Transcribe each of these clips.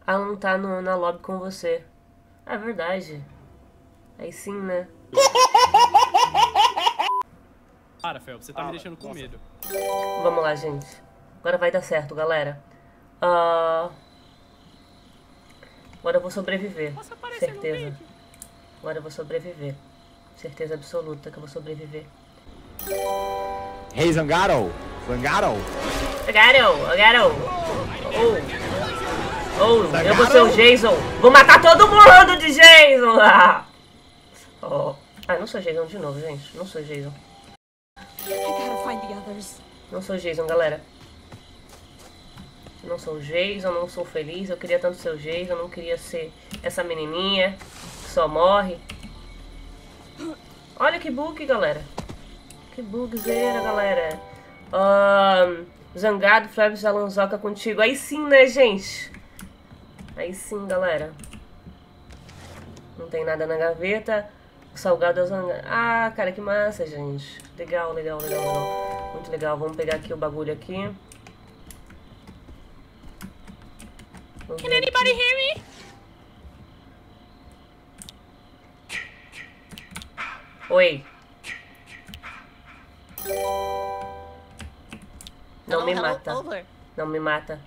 Alan tá na lobby com você. É verdade. Aí sim, né? Para, Fel, você tá me deixando com medo. Vamos lá, gente. Agora vai dar certo, galera. Agora eu vou sobreviver. Certeza. Agora eu vou sobreviver. Certeza absoluta que eu vou sobreviver. Hey, Zangaro! Zangaro! Zangaro! Eu vou ser o Jason. Vou matar todo mundo de Jason. Não sou Jason de novo, gente. Não sou Jason. Não sou Jason, galera. Não sou Jason, não sou feliz. Eu queria tanto ser o Jason, não queria ser essa menininha que só morre. Olha que bug, galera. Que bugzeira, galera. Zangado, Flebs, Alanzoca contigo. Aí sim, né, gente? Aí sim, galera. Não tem nada na gaveta. O salgado é o zangado. Ah, cara, que massa, gente. Legal. Muito legal. Vamos pegar aqui o bagulho aqui. Can anybody hear me? Oi. Não me mata. Não me mata.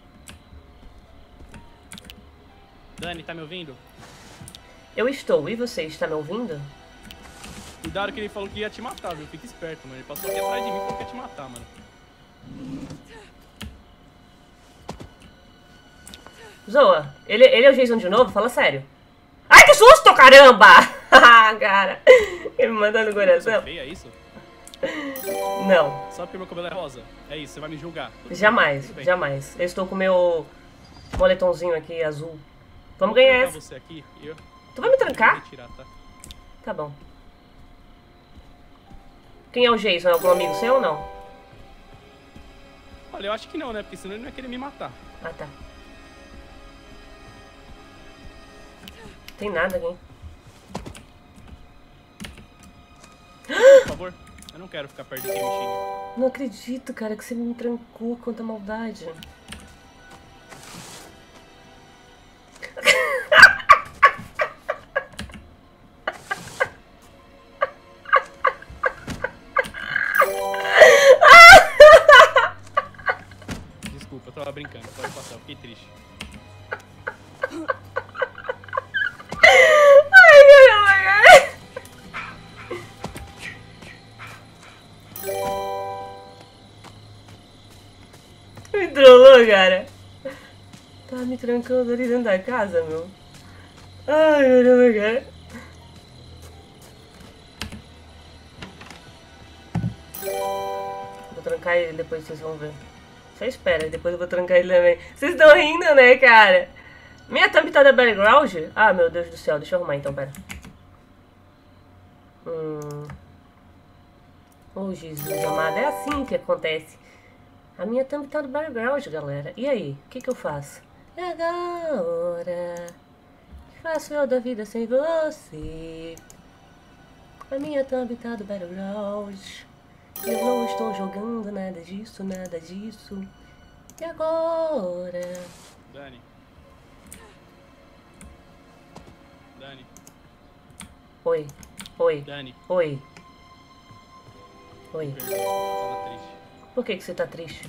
Dani, tá me ouvindo? Eu estou. E você, está me ouvindo? Cuidado que ele falou que ia te matar, viu? Fica esperto, mano. Ele passou aqui atrás de mim e falou que ia te matar, mano. Zoa, ele é o Jason de novo? Fala sério. Ai, que susto, caramba! Cara, ele me mandou no coração. Feia, é isso? Não. Só porque meu cabelo é rosa? É isso, você vai me julgar. Jamais. Eu estou com meu moletomzinho aqui, azul. Vamos ganhar essa. Você aqui, Tu vai me trancar? Retirar, tá? Tá bom. Quem é o Jason? É algum amigo seu ou não? Olha, eu acho que não, né? Porque senão ele não ia querer me matar. Ah, tá. Tem nada aqui. Por favor, eu não quero ficar perto de quem me xinga. Não acredito, cara, que você me trancou. Quanta maldade. Desculpa, eu tava brincando. Pode passar, eu fiquei triste. Me trollou, cara. Tá me trancando ali dentro da casa, meu. Ai, meu Deus, cara. Vou trancar ele, depois vocês vão ver. Só espera, depois eu vou trancar ele também. Vocês estão rindo, né, cara? Minha thumb tá da background? Ah, meu Deus do céu. Deixa eu arrumar então, pera. Oh, Jesus amado. É assim que acontece. A minha thumb tá no background, galera. E aí? O que eu faço? E agora? O que faço eu da vida sem você? A minha thumb tá do background. Eu não estou jogando nada disso, nada disso. E agora? Dani. Dani. Oi. Oi. Dani. Oi. Oi. Perdão, eu tava triste. Por que você tá triste?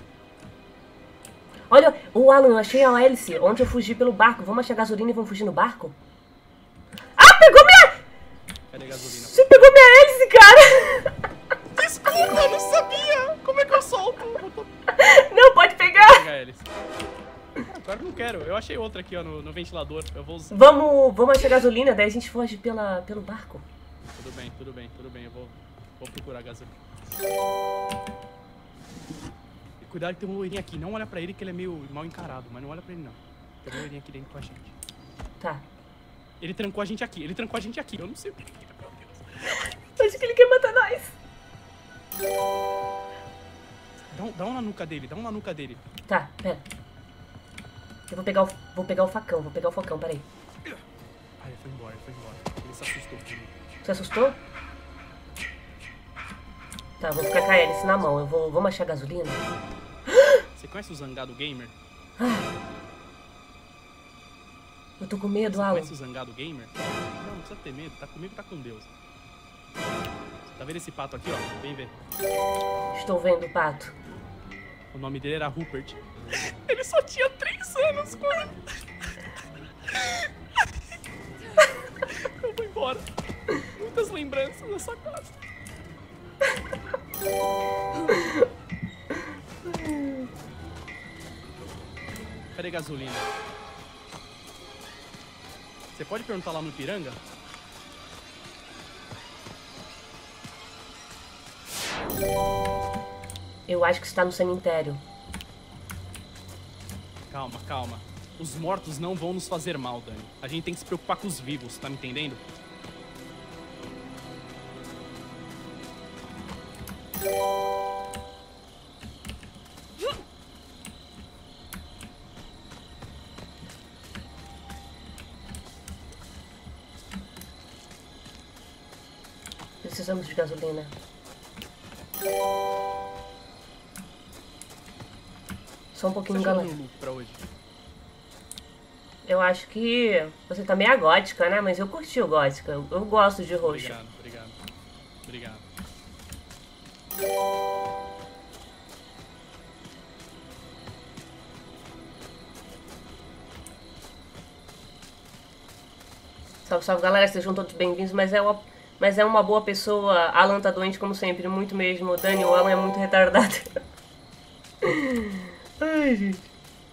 Olha, o Alan, eu achei a hélice. Onde eu fugi pelo barco. Vamos achar gasolina e vamos fugir no barco? Ah, pegou minha... Cadê a gasolina? Você pegou minha hélice, cara. Desculpa, eu não sabia! Como é que eu solto? Não, pode pegar! Vou pegar eles. Agora eu não quero. Eu achei outra aqui, ó, no ventilador. Eu vou usar. Vamos achar gasolina, daí a gente foge pelo barco. Tudo bem. Eu vou procurar gasolina. E cuidado que tem um loirinho aqui. Não olha pra ele que ele é meio mal encarado, mas não olha pra ele não. Tem um loirinho aqui dentro com a gente. Tá. Ele trancou a gente aqui. Eu não sei o que. Meu Deus. Acho que ele quer matar nós. Dá um na nuca dele, Tá, pera. Eu vou pegar o facão, peraí. Ah, ele foi embora. Ele se assustou comigo. Você assustou? Tá, vou ficar com a hélice na mão. Vamos achar gasolina? Você conhece o Zangado Gamer? Eu tô com medo, Você Alan. conhece o Zangado Gamer? Não, não precisa ter medo. Tá comigo, tá com Deus. Tá vendo esse pato aqui, ó? Vem ver. Estou vendo o pato. O nome dele era Rupert. Ele só tinha 3 anos, mano. Eu vou embora. Muitas lembranças nessa casa. Cadê gasolina? Você pode perguntar lá no Ipiranga? Eu acho que está no cemitério. Calma, calma. Os mortos não vão nos fazer mal, Dani. A gente tem que se preocupar com os vivos, tá me entendendo? Precisamos de gasolina. Só um pouquinho, Você achou galera. meu look pra hoje? Eu acho que você tá meio gótica, né? Mas eu curti o gótica. Eu gosto de roxo. Obrigado, obrigado. Obrigado. Salve, salve, galera. Sejam todos bem-vindos. Mas é uma boa pessoa. Alan tá doente, como sempre. Muito mesmo. Dani, o Alan é muito retardado. Ai, gente.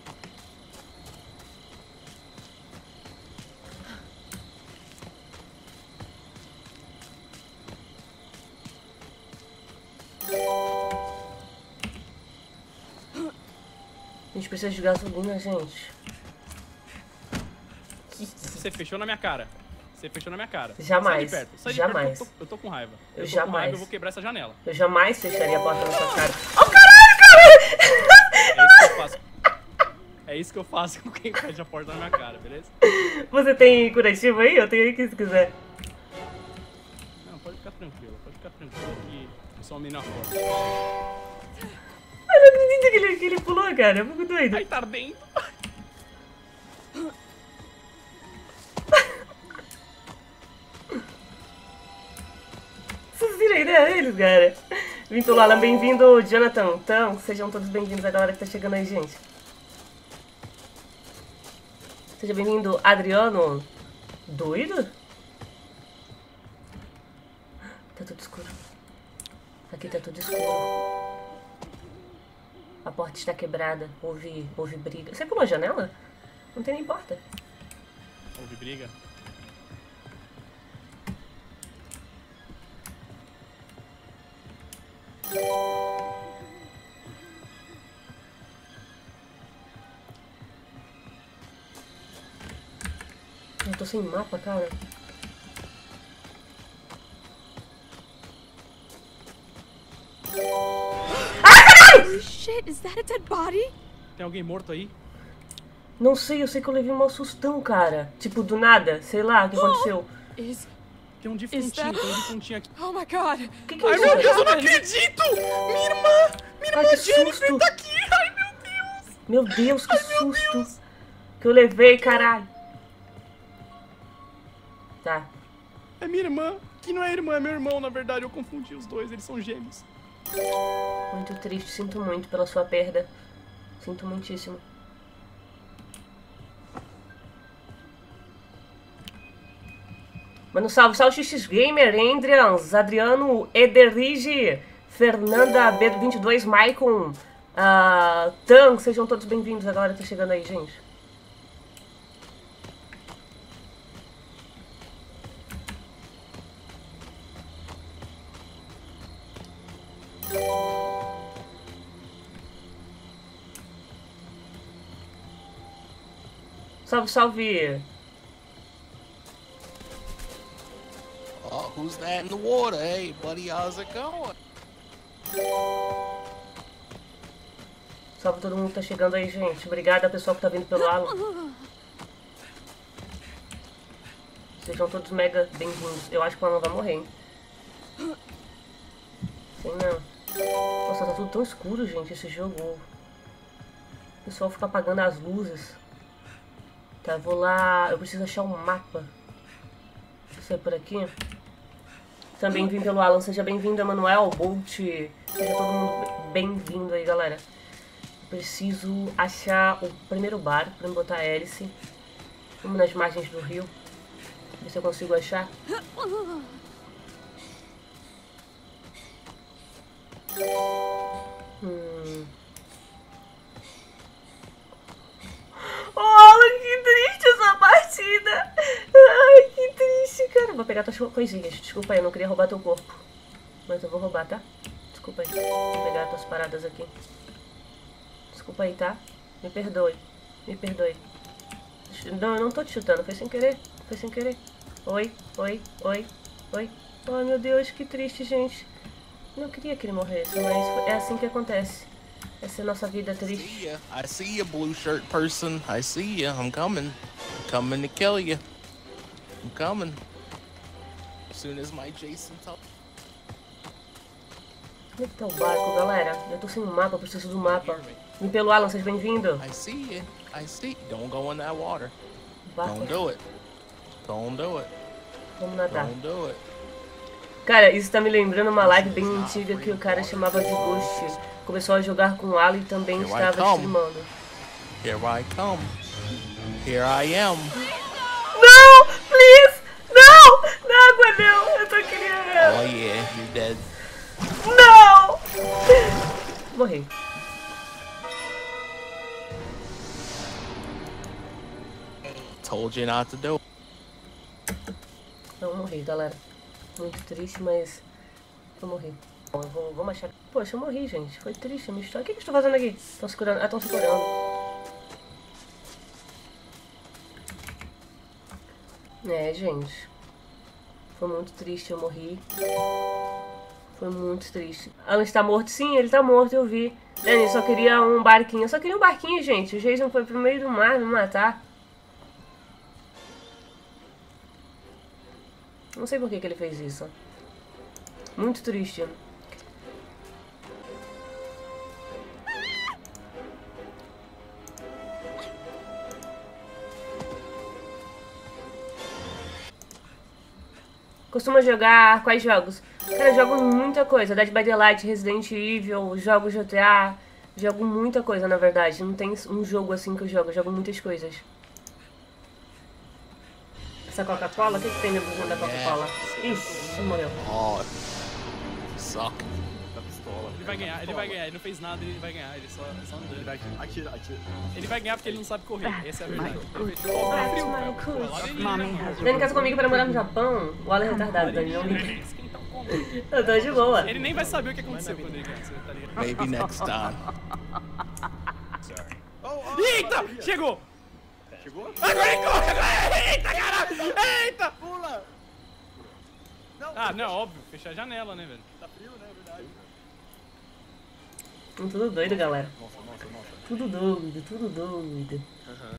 A gente precisa de gasolina, gente. Você fechou na minha cara. Você fechou na minha cara. Jamais. Sai de perto. Sai de Jamais. perto. Eu tô com raiva. Eu tô com jamais. raiva, eu vou quebrar essa janela. Eu jamais fecharia a porta na sua cara. É isso que eu faço. É isso que eu faço com quem fecha a porta na minha cara, beleza? Você tem curativo aí? Eu tenho aqui se quiser. Não, pode ficar tranquilo que eu sou uma menina forte. Eu não acredito que ele pulou, cara. Eu fico doido. Aí tá ardendo. Vocês viram a ideia deles, cara? Vinto Lala, bem-vindo, Jonathan. Então, sejam todos bem-vindos a galera que tá chegando aí, gente. Seja bem-vindo, Adriano. Doido? Tá tudo escuro. Aqui tá tudo escuro. A porta está quebrada. Houve briga. Você pulou a janela? Não tem nem porta. Houve briga. Eu tô sem mapa, cara. Shit, is that a dead body? Tem alguém morto aí? Não sei, eu sei que eu levei um sustão, cara. Tipo, do nada. Sei lá o que aconteceu. Is... Tem um defuntinho aqui. Oh my god. O que é Ai isso? meu Deus, eu não acredito! Minha irmã Ai, que Jennifer susto. tá aqui! Ai meu Deus! Meu Deus, que susto. Que eu levei, caralho. Tá. É minha irmã, que não é irmã, é meu irmão, na verdade, eu confundi os dois, eles são gêmeos. Muito triste, sinto muito pela sua perda. Sinto muitíssimo. Mano, salve, salve XX Gamer, Andrians, Adriano, Ederige, Fernanda, B22, Maicon, Tan, sejam todos bem-vindos. A galera tá chegando aí, gente. Salve, salve. Oh, who's that in the water? Hey, buddy, how's it going? Salve todo mundo que tá chegando aí, gente. Obrigada, pessoal que tá vindo pelo Alan. Sejam todos mega bem-vindos. Eu acho que o Alan vai morrer, hein? Sei não. Nossa, tá tudo tão escuro, gente, esse jogo. O pessoal fica apagando as luzes. Tá, vou lá. Eu preciso achar um mapa. Isso é por aqui. Também vim pelo Alan. Seja bem-vindo, Emanuel, Bolt. Seja todo mundo bem-vindo aí, galera. Preciso achar o primeiro bar pra me botar a hélice. Vamos nas margens do rio. Ver se eu consigo achar. Oh, que triste essa partida. Ai, que triste, cara. Vou pegar tuas coisinhas. Desculpa aí, eu não queria roubar teu corpo. Mas eu vou roubar, tá? Desculpa aí. Vou pegar tuas paradas aqui. Desculpa aí, tá? Me perdoe. Me perdoe. Não, eu não tô te chutando. Foi sem querer. Foi sem querer. Oi, oi, oi, oi. Ai, meu Deus, que triste, gente. Não queria que ele morresse, mas é assim que acontece. Essa é a nossa vida triste. I see you, blue shirt person. I see you. I'm coming. Coming to kill you. I'm coming. As soon as my Jason tells. Onde é que tá o barco, galera? Eu tô sem um mapa, preciso do mapa. Vim pelo Alan, seja bem-vindo. I see you. I see. Don't go in that water. Barco. Don't do it. Don't do it. Vamos nadar. Don't do it. Cara, isso tá me lembrando uma live bem antiga que o cara chamava de Ghost. Começou a jogar com o Alan e também Here I estava come. streamando. Here I come. Here I am. Não! Please! Não! Na água não! Eu tô querendo! Oh yeah, you're dead. Não! Morri. Told you not to do it. Não, morri, galera. Muito triste, mas eu morri. Bom, vamos achar. Poxa, eu morri, gente. Foi triste a minha história. O que eu estou fazendo aqui? Estão segurando. Ah, estão segurando. É, gente. Foi muito triste, eu morri. Foi muito triste. Alan está morto? Sim, ele está morto, eu vi. Danny, só queria um barquinho. Eu só queria um barquinho, gente. O Jason foi pro meio do mar me matar. Não sei por que ele fez isso. Muito triste. Costuma jogar quais jogos? Cara, eu jogo muita coisa. Dead by Daylight, Resident Evil, jogo GTA. Jogo muita coisa, na verdade. Não tem um jogo assim que eu jogo muitas coisas. Essa Coca-Cola? O que tem dentro da Coca-Cola? Ixi, morreu. Oh, suck. Da pistola. Ele vai ganhar, ele não fez nada, ele vai ganhar, ele só andou. Ele vai Atira. Ele vai ganhar porque ele não sabe correr, essa é a verdade. Dani casa comigo para morar no Japão? O Alan é retardado, Dani, não liga. Eu tô de boa. Ele nem vai saber o que aconteceu quando ele cresceu, tá ligado? Maybe next time. Eita! Chegou! Chegou? Agora ele corre! Agora! Eita, caralho! Eita! Pula! Não, Ah, não, óbvio. Fechar a janela, né, velho? tá frio, né? É verdade. Tudo doido, galera. Nossa. Tudo doido, tudo doido.